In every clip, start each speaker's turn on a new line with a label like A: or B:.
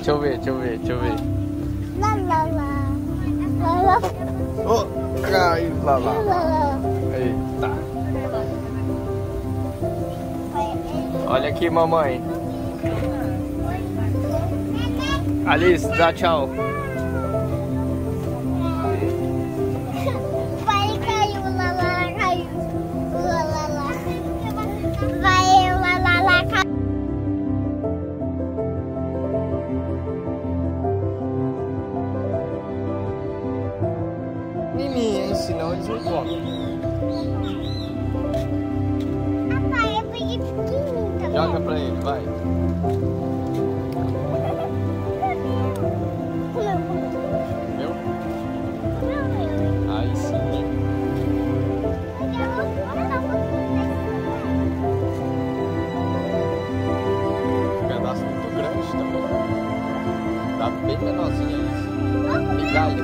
A: Deixa eu ver, deixa eu ver, deixa eu ver.
B: Lá, lá, lá. Lá, lá.
A: Oh, caiu, lá, lá.
B: Lá, lá.
A: Eita. Olha aqui, mamãe. Alice, dá tchau.
B: Vai, caiu, lá, lá, caiu. Lá, lá, lá. Vai, lá, lá, lá, caiu.
A: Menino, senão eles não comem.
B: Papai, eu peguei pequenininho, tá bom?
A: Joga pra ele, vai. Viu? Aí sim. Um pedaço muito grande também. Tá bem menorzinho isso. Migalhas.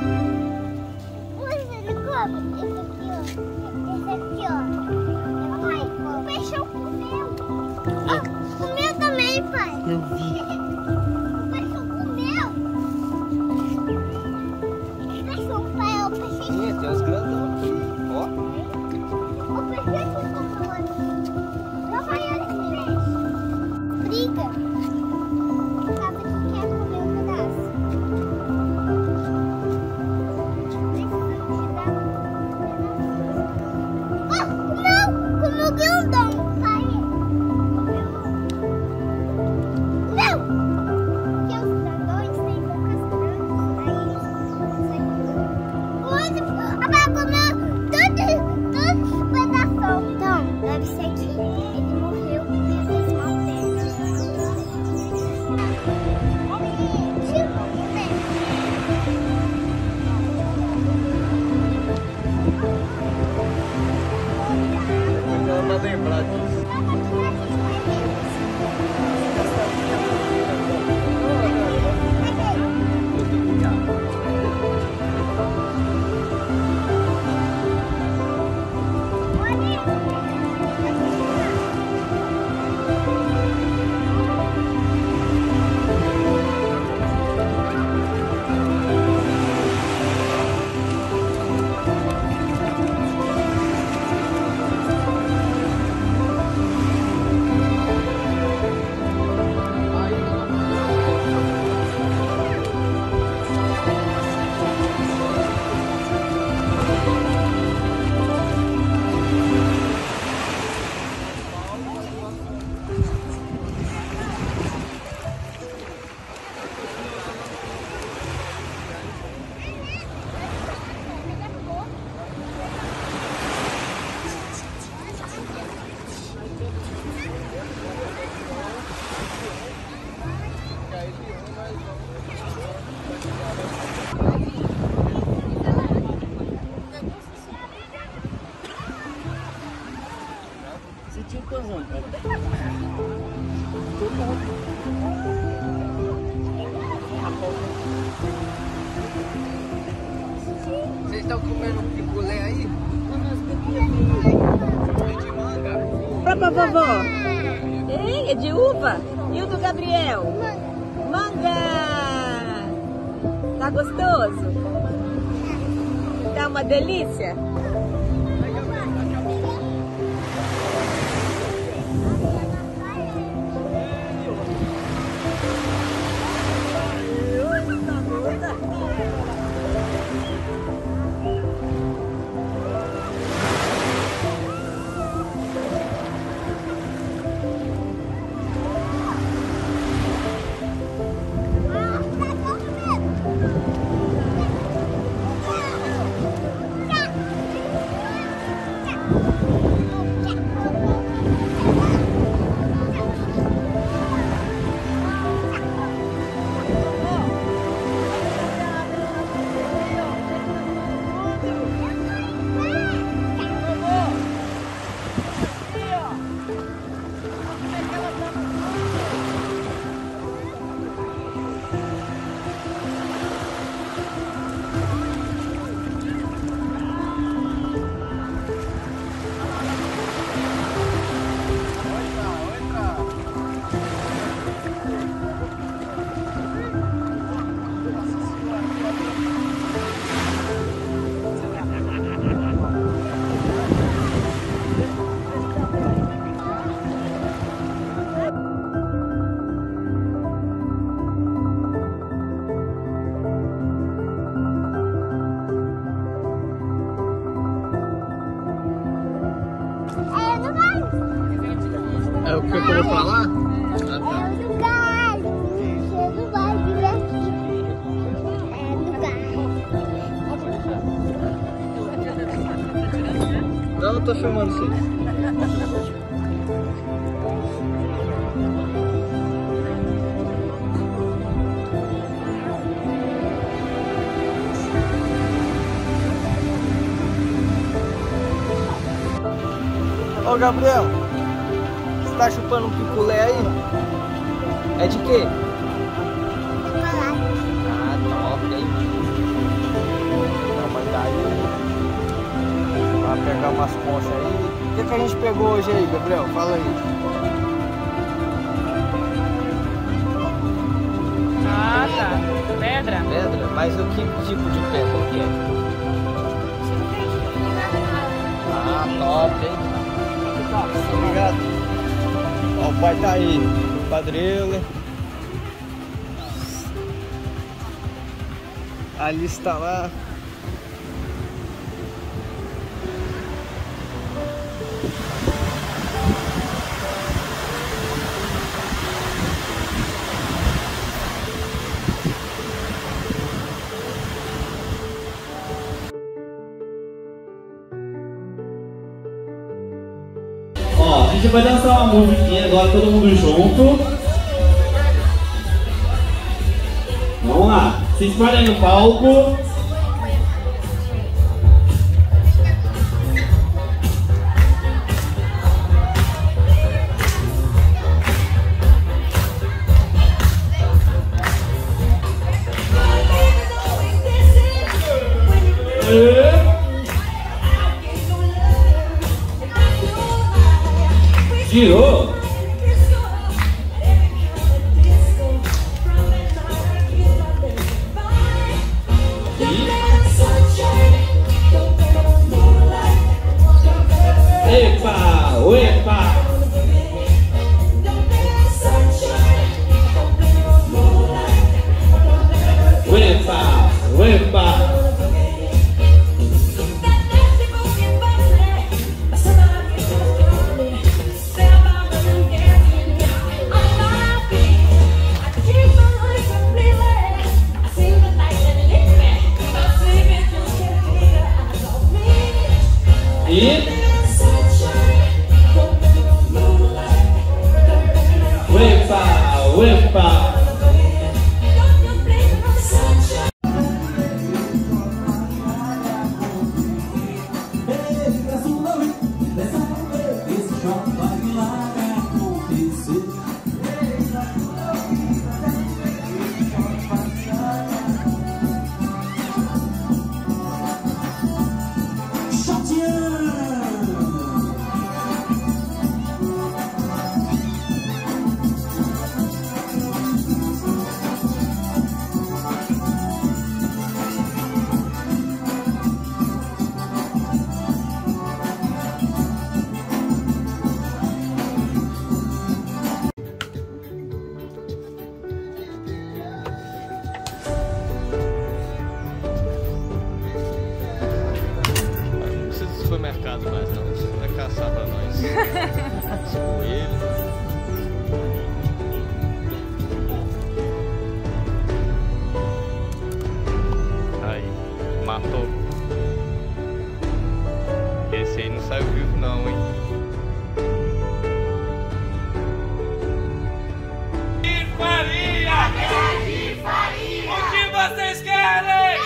B: Ele come. Esse aqui, ó. Papai, o peixão comeu. Ah, comeu também, pai.
A: Eu vi.
B: O peixão comeu. O peixão, pai, o peixinho.
A: Sim, tem uns grandão aqui. Ó.
B: O peixinho comeu aqui. Não vai esse peixe. Briga. Sabe que quer comer um pedaço. Comeu grandão, pai. Não! Porque os grandões têm bocas grandes. Aí, papai comeu todos os pedaços. Então, deve ser que ele morreu porque fez mal dele.
A: Não vai lembrar disso. Você tinha quantos anos? Vocês estão comendo um picolé aí? É de manga.
C: Pra vovó. Ei, é de uva? E o do Gabriel? Manga! Tá gostoso? Tá uma delícia?
A: É o que eu vou pra lá?
B: É o lugar. Você não vai vir aqui. É o lugar.
A: Não, eu tô filmando sim. Ô Gabriel, você tá chupando um picolé aí? É de quê?
B: Chocolate.
A: Ah, top, hein? Não, mas daí vai pegar umas conchas aí. O que a gente pegou hoje aí, Gabriel? Fala aí.
C: Ah, tá. Pedra?
A: Pedra? Mas o que tipo de pedra que é? Ah, top, hein? Obrigado. Ó, o pai tá aí, o padrelo. A Alice tá lá.
D: Ó, a gente vai dançar uma musiquinha agora, todo mundo junto. Vamos lá, se espalhem no palco. Girou. Epa, epa. Epa, epa. Uepa, uepa.
A: Supermercado mais não, você vai caçar pra nós os coelhos. Aí, matou. Esse aí não saiu vivo não, hein?
E: O que vocês querem?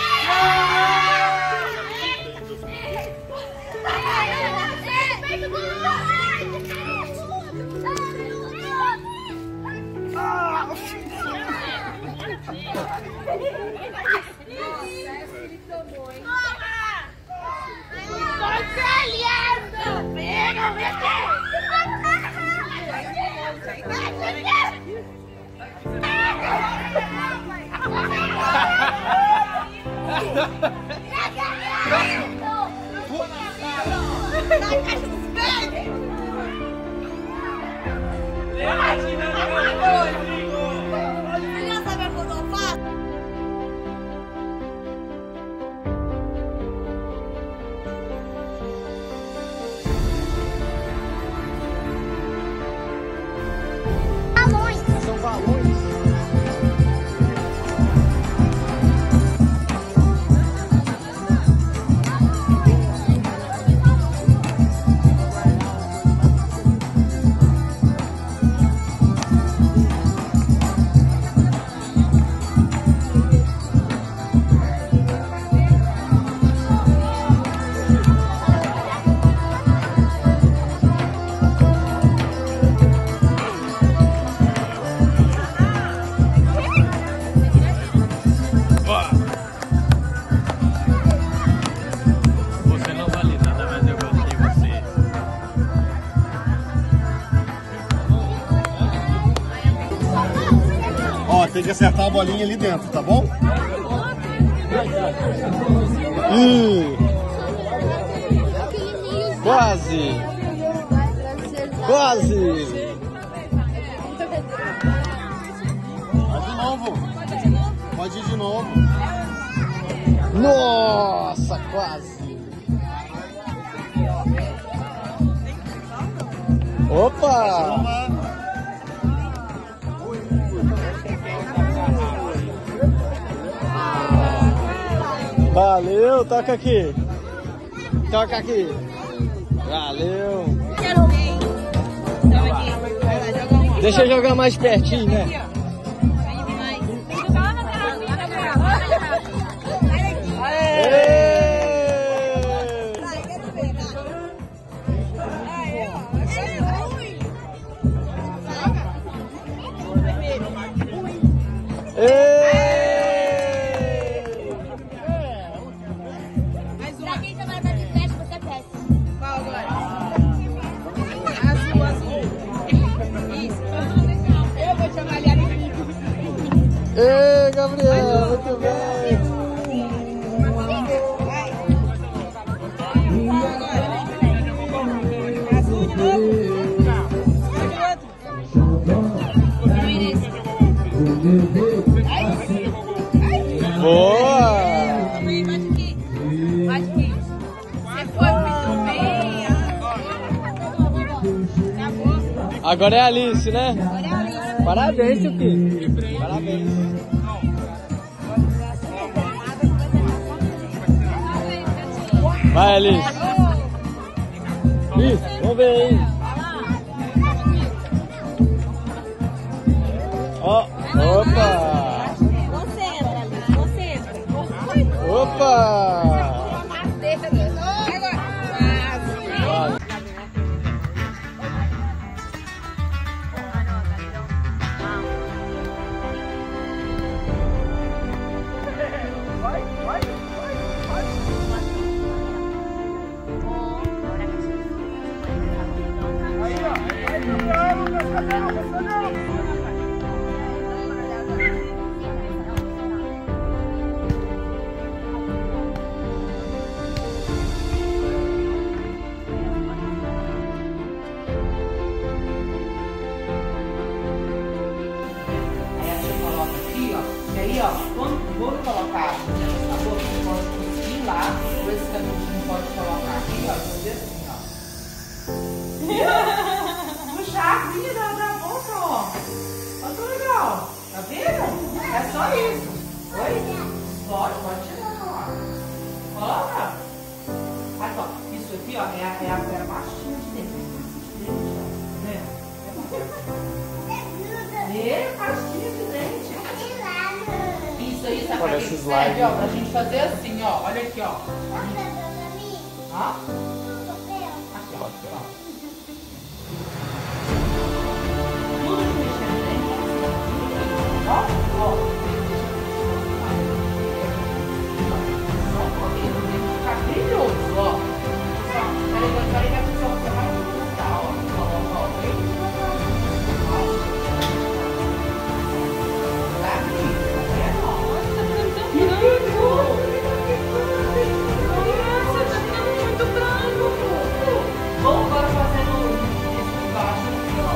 B: Australiano!
F: tem que acertar a bolinha ali dentro, tá bom?
A: Quase! Quase!
F: Vai de novo. Pode ir de novo.
A: Nossa, quase! Opa! Valeu, toca aqui. Toca aqui. Valeu.
C: Quero ver. Toma aqui. Vai lá, joga uma.
A: Deixa eu jogar mais pertinho, né?
C: Aí vai. Tem que jogar lá na garrafinha, Gabriel. Vai, quero ver, vai.
B: Pra quem você vai bater teste, você desce.
C: Qual agora? Azul, azul. Isso. Eu vou te avaliar aqui.
A: Ei, Gabriel, muito bem.
C: Azul de novo.
A: Boa!
C: Bate aqui. Bate aqui. Você foi muito bem. Acabou.
A: Agora é a Alice, né?
C: Agora é a Alice.
A: Parabéns, tio filho. Parabéns. Vai, Alice. Ih, vamos ver aí. Ó, opa!
C: Você entra, Alice. Você entra.
A: Opa!
C: Deixa aqui. Agora.
A: Vai.
G: Vou colocar a boca que pode conseguir lá, ou esse canudinho pode colocar aqui, ó, fazer assim, ó. Puxar a aguinha da boca, ó. Olha que legal. Tá vendo? É só isso. Oi? Pode tirar, ó. Coloca. Aqui, ó. Isso aqui, ó, é a pastinha de dentro. É pastinha de dente. Isso aí, sabe pra que serve, ó? Pra gente fazer assim, ó. Olha aqui, ó. Ó. Aqui, ó. Tudo de mexer no dente. Ó, ó. Só um pouquinho, o dente fica brilhoso, ó. Peraí, que a pessoa vai mostrar, ó. Ó. Vamos agora fazendo isso embaixo aqui, ó.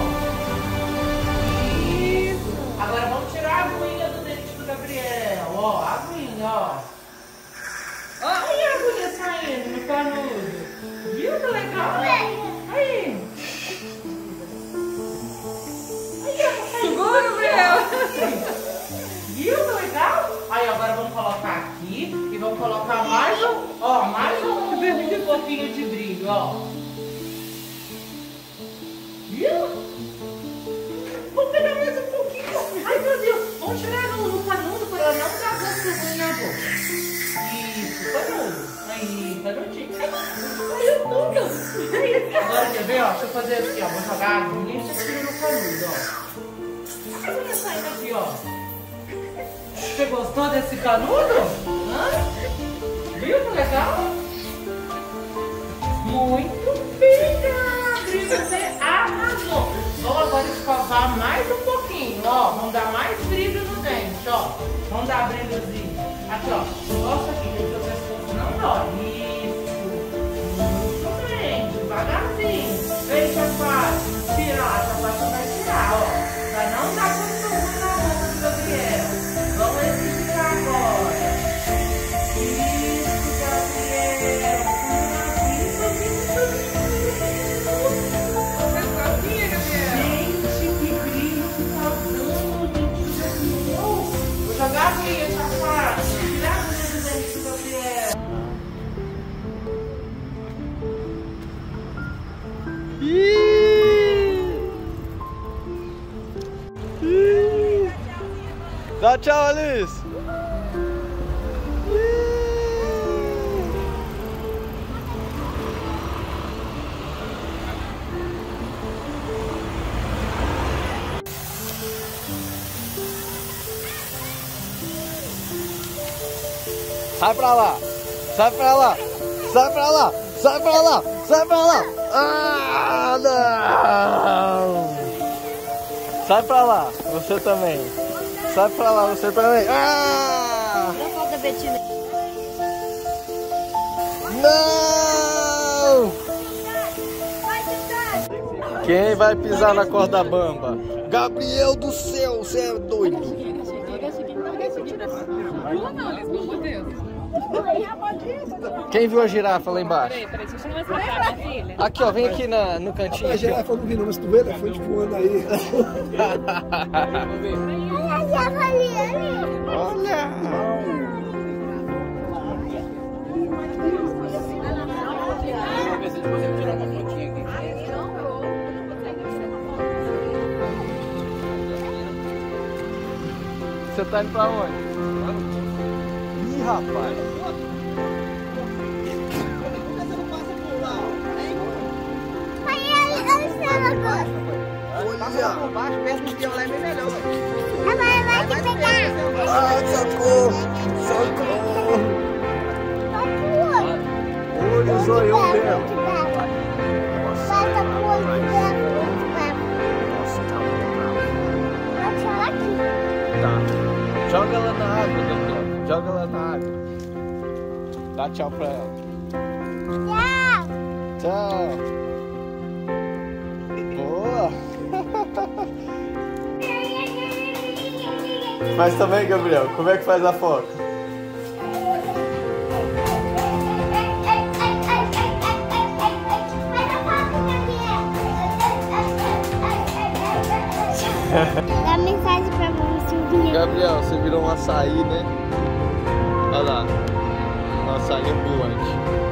G: Isso. Agora vamos tirar a aguinha do dente do Gabriel, ó. A aguinha, ó. Olha a aguinha saindo no canudo. Viu que legal? Aí. Segura, Gabriel. Viu que legal? Aí, agora vamos colocar aqui e vamos colocar mais um pouquinho de brilho, ó. Viu? Vamos pegar mais um pouquinho. Ai, meu Deus. Vamos tirar no canudo para não dar gosto ruim na boca. Isso, canudo. Aí, canudinho. Saiu tudo. Agora, quer ver, ó? Deixa eu fazer assim, ó. Vou jogar a aguinha e você tira no canudo, ó. A aguinha saindo aqui, ó. Você gostou desse canudo? Hã? Viu que legal? Muito bem, Gabriel. Você arrasou. Vamos agora escovar mais um pouquinho, ó. Vamos dar mais brilho no dente. Aqui, ó. Vamos dar brindozinho. Aqui, ó. Nossa, aqui, que o seu pescoço não dói. Isso. Muito bem. Devagarzinho. Fecha a face. Tira lá. Essa parte vai tirar, ó. Pra não dar contorno na boca do Gabriel. Vamos esticar agora. Isso, Gabriel. Gente, que brilho que tá dando, gente. Vou jogar aqui essa parte. Tirar o dedo dele, Gabriel.
A: Dá tchau, Alice. Sai pra lá! Sai pra lá! Sai pra lá! Sai pra lá! Sai pra lá! Ah, não! Sai pra lá! Você também! Sai pra lá! Você também! Ah!
C: Tira a foto da Betina.
A: Não! Quem vai pisar na corda bamba? Gabriel do céu! Você é doido! Quem viu a girafa lá embaixo?
C: Peraí, deixa eu não vai sentar, minha filha.
A: Aqui, ó, vem aqui no cantinho.
F: A girafa eu não vi não, mas tu vê elefante voando aí.
A: Olha! Você tá indo pra onde? Ih, rapaz!
B: Olha!
A: Por baixo, perto do violão é bem melhor.
B: Vai te pegar!
A: Ah, socorro! Socorro! Olha o zoião dela.
B: Vai, tá com o olho dela. Vai tirar aqui.
A: Tá. Joga ela na água, Gabriel. Joga ela na água. Dá tchau pra ela.
B: Tchau.
A: Tchau. Boa. Faz também, Gabriel. Como é que faz a foto?
B: Dá mensagem pra mãe Silvinha.
A: Gabriel, você virou um açaí, né? Olha lá. Um açaí ambulante.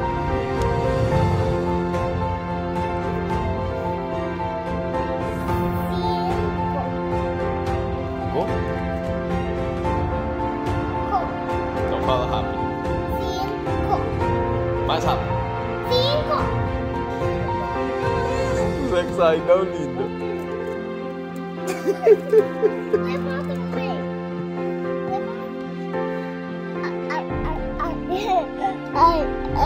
A: Bom? Então fala rápido.
B: 5.
A: Mais rápido.
B: 5.
A: Você que sai, não, linda.
B: Levanta no meio. Ai.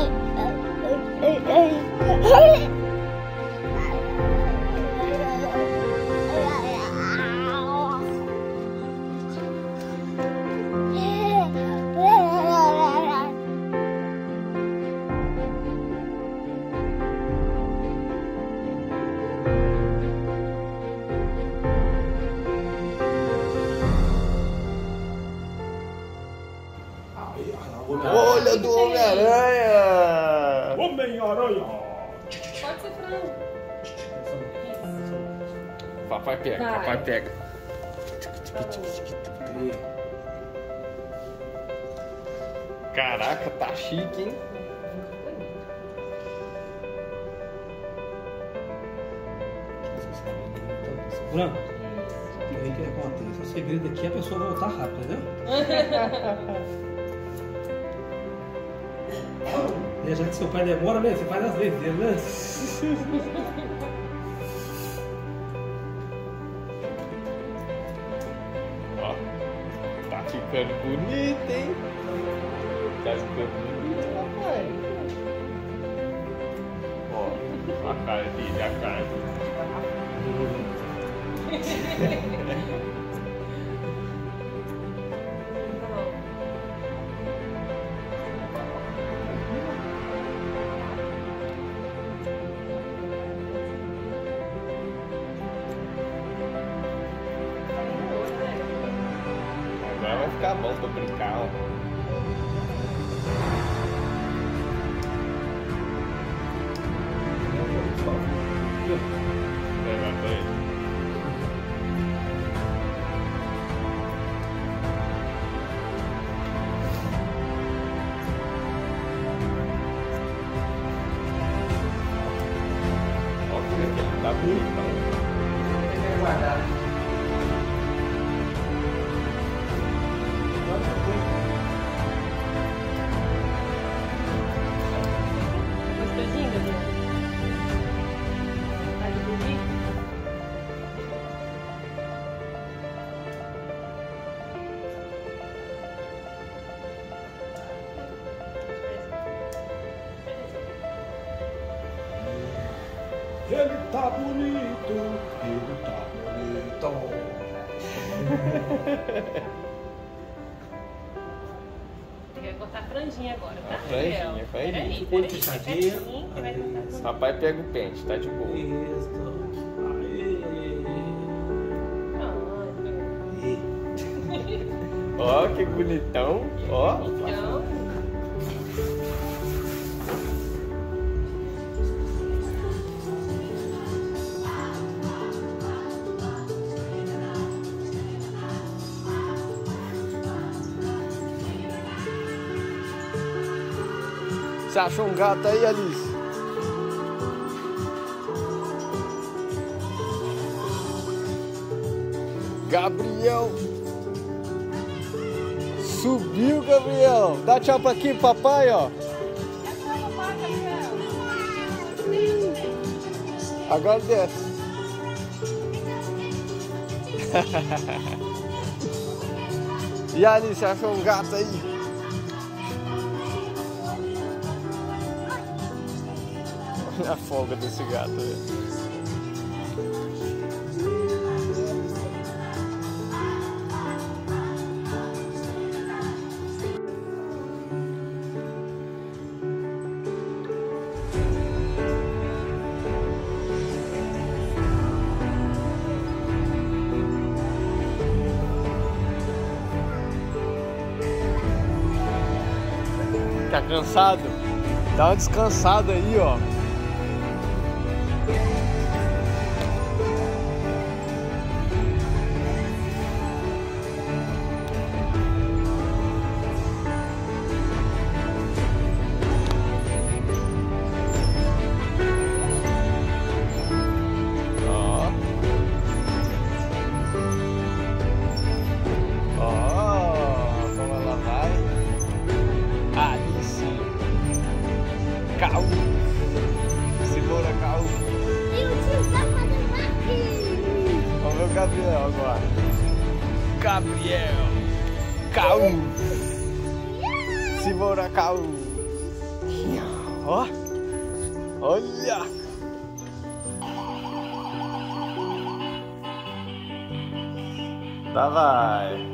A: Olha do Homem-Aranha!
F: Homem-Aranha!
C: Pode ser frango.
A: Papai pega,
C: Vai.
A: papai pega. Caraca, tá chique, hein?
F: Branco, o que acontece? O segredo aqui é a pessoa voltar rápido, entendeu? E já que seu pai demora, né? Você faz às vezes, né?
A: Ó, tá ficando bonito, hein? Tá ficando bonito, papai. Ó, a cara dele, a cara dele. ficar bom pra brincar, ó. Tá bonitão.
E: Vai guardar.
C: Gostosinho, Gabriel? Tá de dormir?
F: Ele tá bonito, ele tá bonito.
C: Tem que cortar a franjinha agora, tá?
A: A franjinha,
C: Gabriel?
A: faz
C: Peraí,
A: isso.
C: peraí,
E: Puxadinho.
C: pertinho que vai cortar.
A: Papai pega o pente, tá de boa.
E: Isso.
C: Pronto.
A: Ó, que bonitão. Ó.
C: Então,
A: Você achou um gato aí, Alice? Gabriel. Subiu, Gabriel. Dá tchau pra aqui, papai, ó. Agora desce. E a Alice, achou um gato aí? A folga desse gato, velho. Tá cansado? Dá uma descansada aí, ó. Caú. Segura, Caú.
B: E o tio tá fazendo aqui.
A: Vamos ver o Gabriel agora. Gabriel. Caú. Segura, Caú. Ó. Olha. Tá, vai.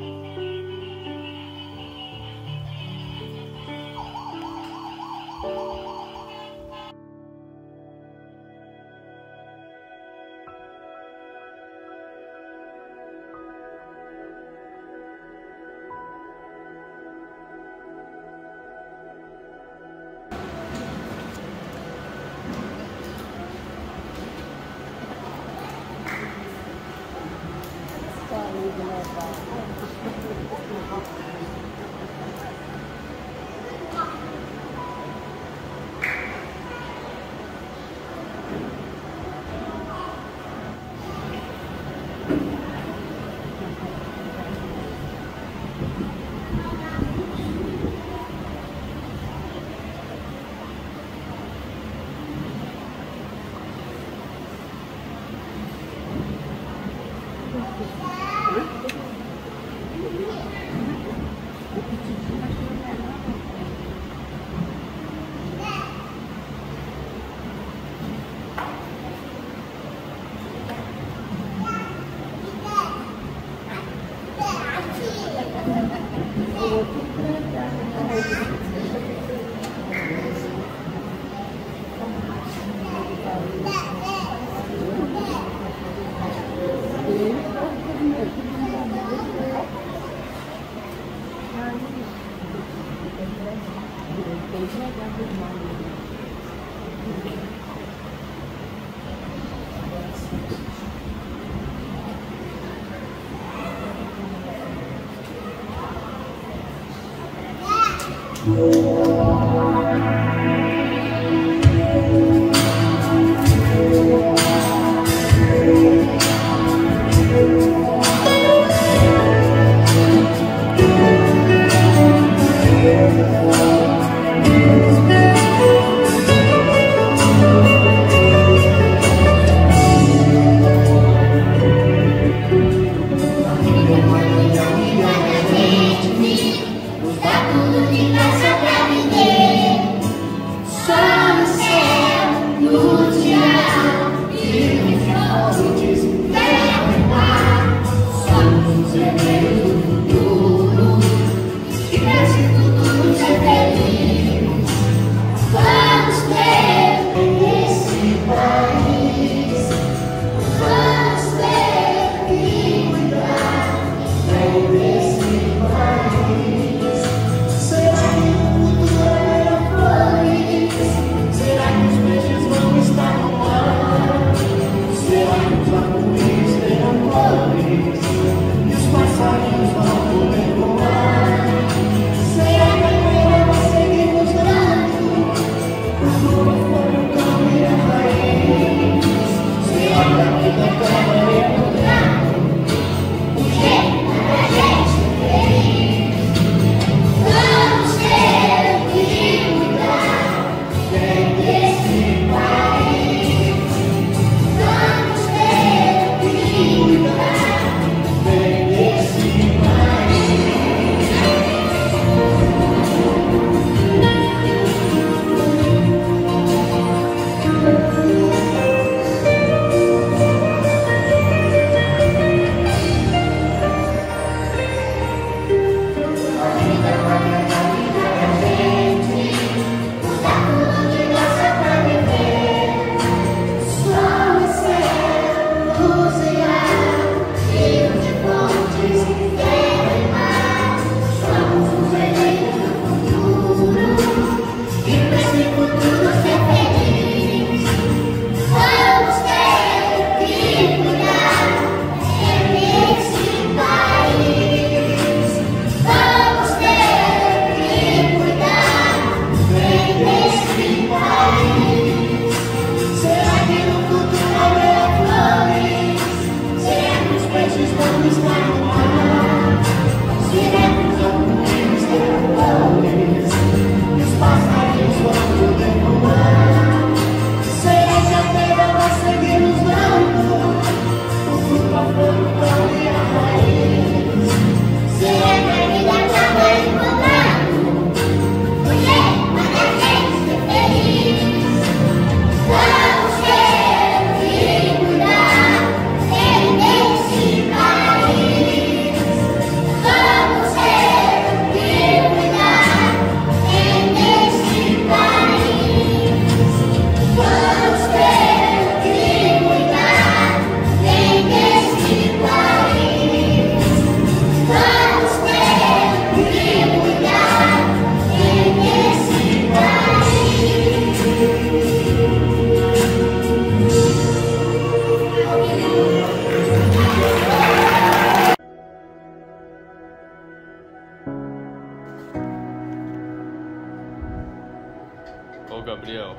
A: Ô Gabriel.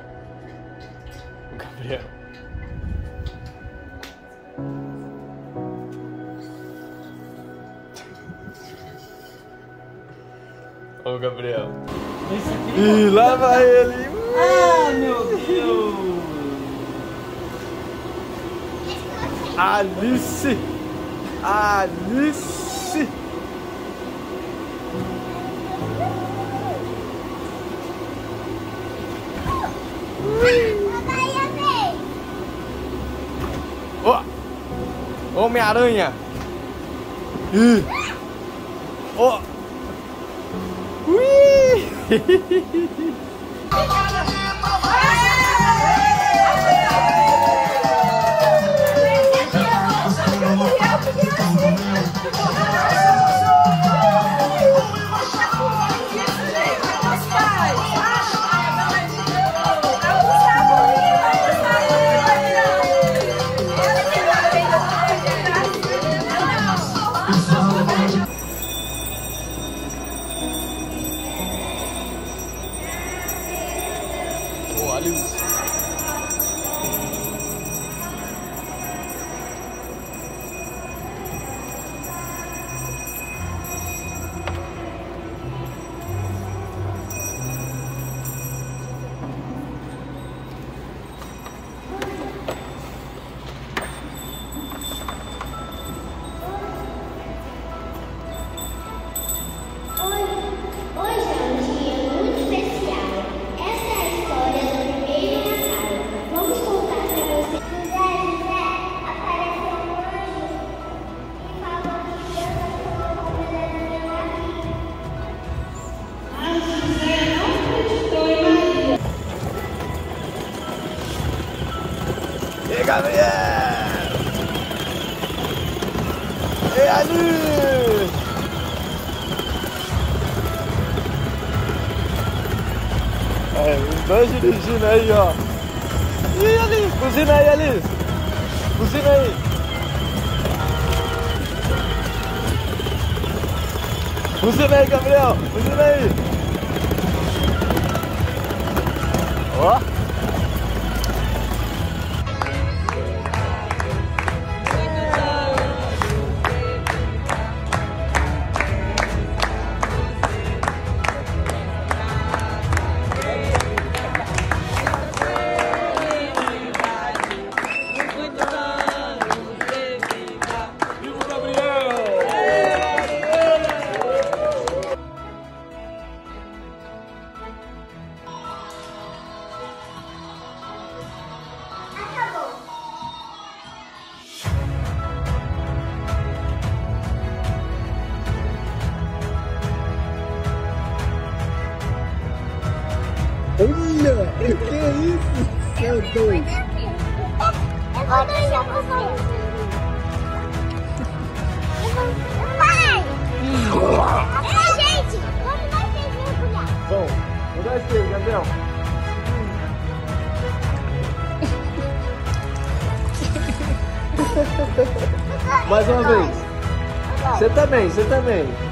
A: O Gabriel. Ô Gabriel. Ih, lá vai ele.
C: Ah, meu Deus.
A: Alice. Alice. Ó, Homem-Aranha. Ó. E Gabriel! E ali! Os dois dirigindo aí, ó. E ali? Buzina aí, Alice. Buzina aí. Buzina aí, Gabriel. Buzina aí. Ó. Olha, que é isso? Céu doido.
B: Eu vou deixar pra você. Pai! Gente, quando nós vocês mergulhar?
A: Bom, vou dar esse, Gabriel. Mais uma vez. Você também, você também.